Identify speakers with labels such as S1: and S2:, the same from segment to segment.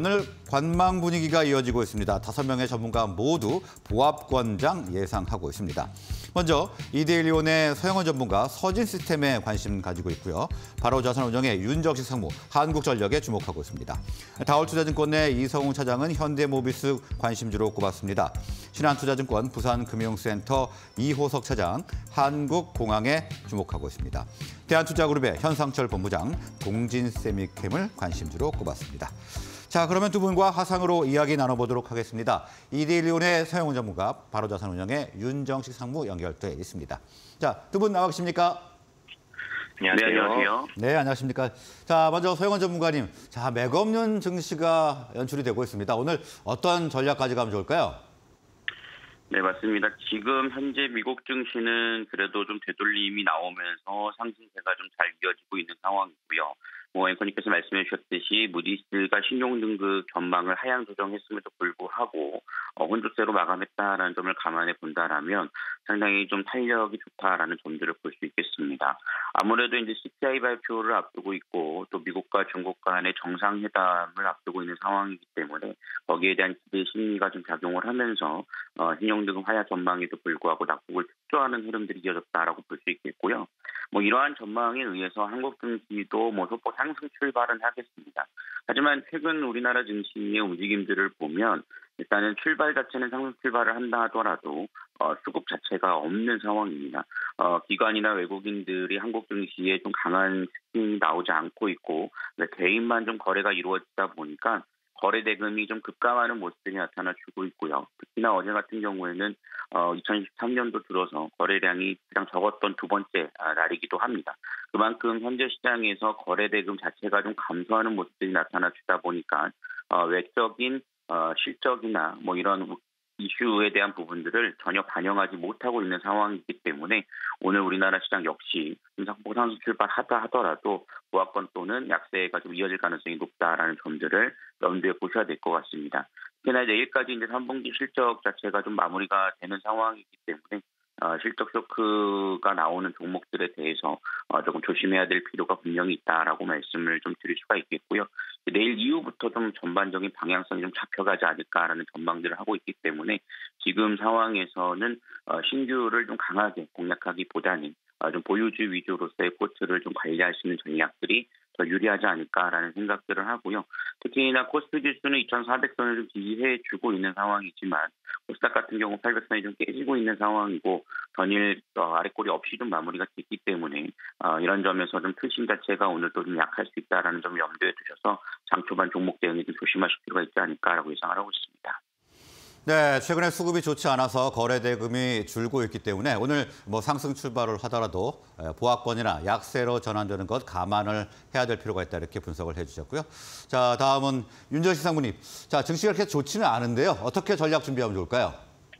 S1: 오늘 관망 분위기가 이어지고 있습니다. 5명의 전문가 모두 보합권장 예상하고 있습니다. 먼저 이데일리온의 서영원 전문가 서진 시스템에 관심 가지고 있고요. 바로자산운용의 윤정식 상무, 한국전력에 주목하고 있습니다. 다올투자증권의 이성웅 차장은 현대모비스 관심주로 꼽았습니다. 신한투자증권 부산금융센터 이호석 차장, 한국공항에 주목하고 있습니다. 대한투자그룹의 현상철 본부장, 동진세미캠을 관심주로 꼽았습니다. 자, 그러면 두 분과 화상으로 이야기 나눠보도록 하겠습니다. 이데일리온의 서영훈 전문가, 바로자산운용의 윤정식 상무 연결돼 있습니다. 자, 두 분 나와 계십니까?
S2: 안녕하세요. 네, 안녕하세요.
S1: 네, 안녕하십니까. 자, 먼저 서영훈 전문가님, 자, 맥없는 증시가 연출이 되고 있습니다. 오늘 어떤 전략 가져가면 좋을까요?
S2: 네, 맞습니다. 지금 현재 미국 증시는 그래도 좀 되돌림이 나오면서 상승세가 좀 잘 이어지고 있는 상황이고요. 앵커님께서 말씀해 주셨듯이 무디스가 신용등급 전망을 하향 조정했음에도 불구하고 혼조세로 마감했다라는 점을 감안해 본다라면 상당히 좀 탄력이 좋다라는 점들을 볼 수 있겠습니다. 아무래도 이제 CPI 발표를 앞두고 있고 또 미국과 중국 간의 정상회담을 앞두고 있는 상황이기 때문에 거기에 대한 기대 심리가 좀 작용을 하면서 신용등급 하향 전망에도 불구하고 낙폭을 축소하는 흐름들이 이어졌다라고 볼 수 있겠고요. 이러한 전망에 의해서 한국 증시도 소폭 상승 출발은 하겠습니다. 하지만 최근 우리나라 증시의 움직임들을 보면 일단은 출발 자체는 상승 출발을 한다 하더라도 수급 자체가 없는 상황입니다. 기관이나 외국인들이 한국 증시에 좀 강한 스팅이 나오지 않고 있고 개인만 좀 거래가 이루어지다 보니까 거래 대금이 좀 급감하는 모습들이 나타나주고 있고요. 특히나 어제 같은 경우에는 2023년도 들어서 거래량이 가장 적었던 두 번째 날이기도 합니다. 그만큼 현재 시장에서 거래 대금 자체가 좀 감소하는 모습들이 나타나주다 보니까 외적인 실적이나 이런 이슈에 대한 부분들을 전혀 반영하지 못하고 있는 상황이기 때문에 오늘 우리나라 시장 역시 상승 출발하다 하더라도 보합권 또는 약세가 좀 이어질 가능성이 높다라는 점들을 염두에 보셔야 될 것 같습니다. 특히나 내일까지 이제 3분기 실적 자체가 좀 마무리가 되는 상황이기 때문에 실적 쇼크가 나오는 종목들에 대해서 조금 조심해야 될 필요가 분명히 있다라고 말씀을 좀 드릴 수가 있겠고요. 내일 이후부터 좀 전반적인 방향성이 좀 잡혀가지 않을까라는 전망들을 하고 있기 때문에 지금 상황에서는 신규를 좀 강하게 공략하기보다는 좀 보유주 위주로서의 포트를 좀 관리할 수 있는 전략들이 더 유리하지 않을까라는 생각들을 하고요. 특히나 코스피 지수는 2,400선을 좀 지지해주고 있는 상황이지만 코스닥 같은 경우 800선이 좀 깨지고 있는 상황이고 전일 아래꼬리 없이 좀 마무리가 됐기 때문에 이런 점에서 좀 틀심 자체가 오늘 또 좀 약할 수 있다라는 점을 염두에 두셔서 장초반 종목 대응에 좀 조심하실 필요가 있지 않을까라고 예상을 하고 있습니다.
S1: 네, 최근에 수급이 좋지 않아서 거래 대금이 줄고 있기 때문에 오늘 상승 출발을 하더라도 보합권이나 약세로 전환되는 것 감안을 해야 될 필요가 있다 이렇게 분석을 해주셨고요. 자, 다음은 윤정식 상무님. 자, 증시가 그렇게 좋지는 않은데요. 어떻게 전략 준비하면 좋을까요?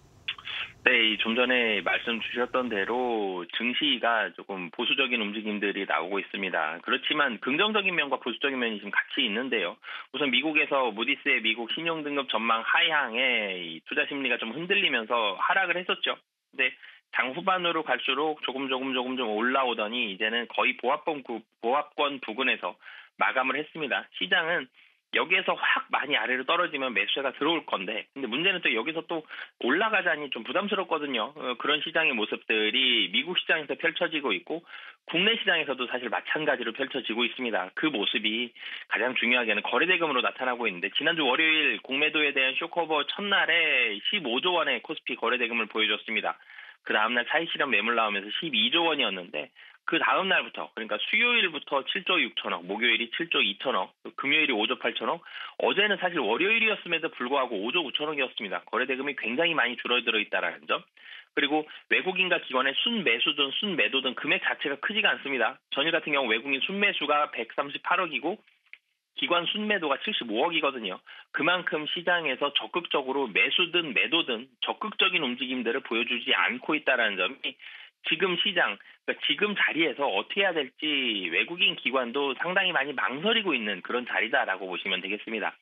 S3: 네, 좀 전에 말씀 주셨던 대로 증시가 조금 보수적인 움직임들이 나오고 있습니다. 그렇지만 긍정적인 면과 보수적인 면이 지금 같이 있는데요. 우선 미국에서 무디스의 미국 신용등급 전망 하향에 투자 심리가 좀 흔들리면서 하락을 했었죠. 근데 장 후반으로 갈수록 조금 올라오더니 이제는 거의 보합권 부근에서 마감을 했습니다. 시장은 여기에서 확 많이 아래로 떨어지면 매수세가 들어올 건데 근데 문제는 또 여기서 또 올라가자니 좀 부담스럽거든요. 그런 시장의 모습들이 미국 시장에서 펼쳐지고 있고 국내 시장에서도 사실 마찬가지로 펼쳐지고 있습니다. 그 모습이 가장 중요하게는 거래대금으로 나타나고 있는데 지난주 월요일 공매도에 대한 쇼커버 첫날에 15조 원의 코스피 거래대금을 보여줬습니다. 그 다음날 차익실현 매물 나오면서 12조 원이었는데 그 다음 날부터 그러니까 수요일부터 7조 6천억, 목요일이 7조 2천억, 금요일이 5조 8천억, 어제는 사실 월요일이었음에도 불구하고 5조 9천억이었습니다. 거래대금이 굉장히 많이 줄어들어 있다는 점. 그리고 외국인과 기관의 순매수든 순매도든 금액 자체가 크지가 않습니다. 전일 같은 경우 외국인 순매수가 138억이고 기관 순매도가 75억이거든요. 그만큼 시장에서 적극적으로 매수든 매도든 적극적인 움직임들을 보여주지 않고 있다는 점이 지금 시장, 그러니까 지금 자리에서 어떻게 해야 될지 외국인 기관도 상당히 많이 망설이고 있는 그런 자리다라고 보시면 되겠습니다.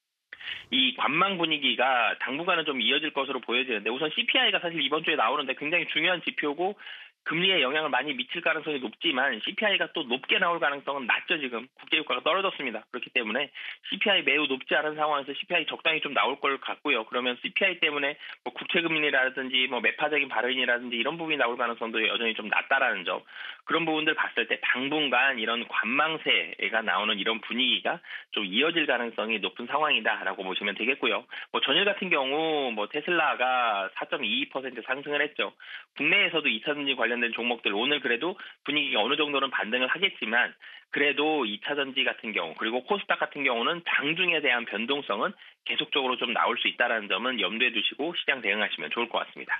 S3: 이 관망 분위기가 당분간은 좀 이어질 것으로 보여지는데 우선 CPI가 사실 이번 주에 나오는데 굉장히 중요한 지표고 금리에 영향을 많이 미칠 가능성이 높지만 CPI가 또 높게 나올 가능성은 낮죠. 지금 국제유가가 떨어졌습니다. 그렇기 때문에 CPI 매우 높지 않은 상황에서 CPI 적당히 좀 나올 걸 같고요. 그러면 CPI 때문에 뭐 국채금리라든지 뭐 매파적인 발언이라든지 이런 부분이 나올 가능성도 여전히 좀 낮다라는 점. 그런 부분들 봤을 때 당분간 이런 관망세가 나오는 이런 분위기가 좀 이어질 가능성이 높은 상황이다라고 보시면 되겠고요. 뭐 전일 같은 경우 뭐 테슬라가 4.22% 상승을 했죠. 국내에서도 2차전지 관련된 종목들 오늘 그래도 분위기가 어느 정도는 반등을 하겠지만 그래도 2차전지 같은 경우 그리고 코스닥 같은 경우는 장중에 대한 변동성은 계속적으로 좀 나올 수 있다는 점은 염두에 두시고 시장 대응하시면 좋을 것 같습니다.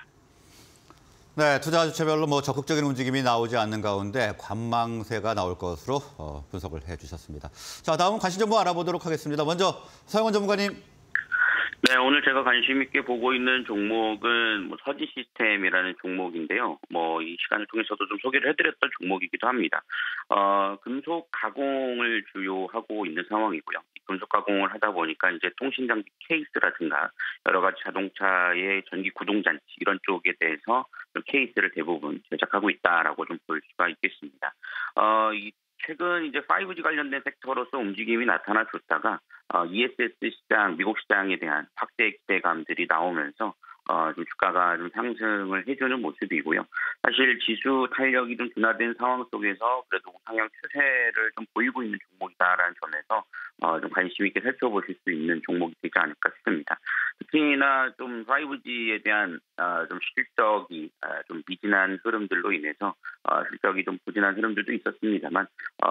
S1: 네, 투자 주체별로 적극적인 움직임이 나오지 않는 가운데 관망세가 나올 것으로 분석을 해주셨습니다. 자, 다음은 관심 정보 알아보도록 하겠습니다. 먼저 서영원 전문가님.
S2: 네, 오늘 제가 관심 있게 보고 있는 종목은 서진 시스템이라는 종목인데요. 이 시간을 통해서도 좀 소개를 해드렸던 종목이기도 합니다. 금속 가공을 주요 하고 있는 상황이고요. 금속 가공을 하다 보니까 이제 통신장비 케이스라든가 여러 가지 자동차의 전기 구동장치 이런 쪽에 대해서 좀 케이스를 대부분 제작하고 있다라고 좀 볼 수가 있겠습니다. 최근 이제 5G 관련된 섹터로서 움직임이 나타나줬다가 ESS 시장, 미국 시장에 대한 확대 기대감들이 나오면서 좀 주가가 좀 상승을 해주는 모습이고요. 사실 지수 탄력이 좀 둔화된 상황 속에서 그래도 우상향 추세를 좀 보이고 있는 종목이다라는 점에서 좀 관심 있게 살펴보실 수 있는 종목이 되지 않을까 싶습니다. 특히나 좀 5G에 대한 좀 실적이 좀 미진한 흐름들로 인해서 실적이 좀 부진한 흐름들도 있었습니다만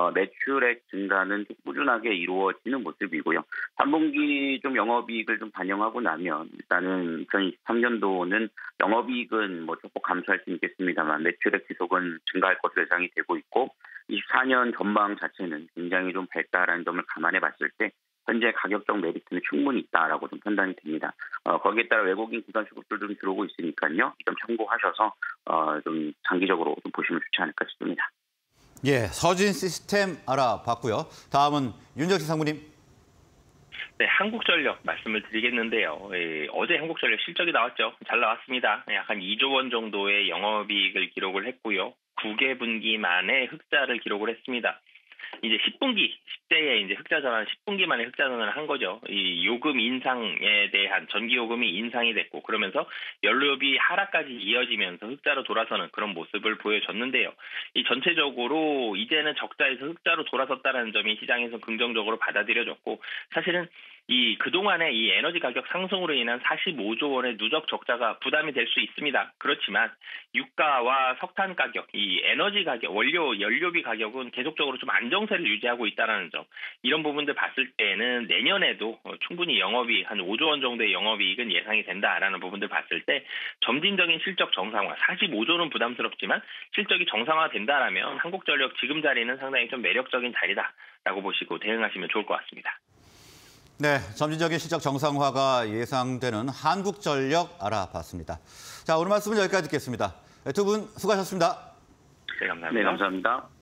S2: 매출액 증가는 좀 꾸준하게 이루어지는 모습이고요. 3분기 좀 영업이익을 좀 반영하고 나면 일단은 2023년도는 영업이익은 조금 감소할 수 있겠습니다만 매출액 지속은 증가할 것으로 예상이 되고 있고 24년 전망 자체는 굉장히 좀 밝다라는 점을 감안해 봤을 때 현재 가격적 메리트는 충분히 있다라고 좀 판단이 됩니다. 거기에 따라 외국인 기관 수급들도 좀 들어오고 있으니까요. 이 점 참고하셔서 좀 장기적으로 좀 보시면 좋지 않을까 싶습니다.
S1: 예, 서진 시스템 알아봤고요. 다음은 윤정식 상무님.
S3: 네, 한국전력 말씀을 드리겠는데요. 어제 한국전력 실적이 나왔죠. 잘 나왔습니다. 약 한 2조 원 정도의 영업이익을 기록을 했고요. 9개 분기 만에 흑자를 기록을 했습니다. 이제 10분기, 10대에 이제 흑자 전환, 10분기 만에 흑자 전환을 한 거죠. 이 요금 인상에 대한 전기 요금이 인상이 됐고, 그러면서 연료비 하락까지 이어지면서 흑자로 돌아서는 그런 모습을 보여줬는데요. 이 전체적으로 이제는 적자에서 흑자로 돌아섰다는 점이 시장에서 긍정적으로 받아들여졌고, 사실은 이 그동안의 이 에너지 가격 상승으로 인한 45조 원의 누적 적자가 부담이 될 수 있습니다. 그렇지만 유가와 석탄 가격, 이 에너지 가격, 연료비 가격은 계속적으로 좀 안정세를 유지하고 있다는 점. 이런 부분들 봤을 때는 내년에도 충분히 영업이익 한 5조 원 정도의 영업이익은 예상이 된다라는 부분들 봤을 때 점진적인 실적 정상화, 45조는 부담스럽지만 실적이 정상화된다라면 한국전력 지금 자리는 상당히 좀 매력적인 자리다라고 보시고 대응하시면 좋을 것 같습니다.
S1: 네, 점진적인 실적 정상화가 예상되는 한국전력 알아봤습니다. 자, 오늘 말씀은 여기까지 듣겠습니다. 두 분 수고하셨습니다.
S3: 네, 감사합니다.
S2: 네, 감사합니다.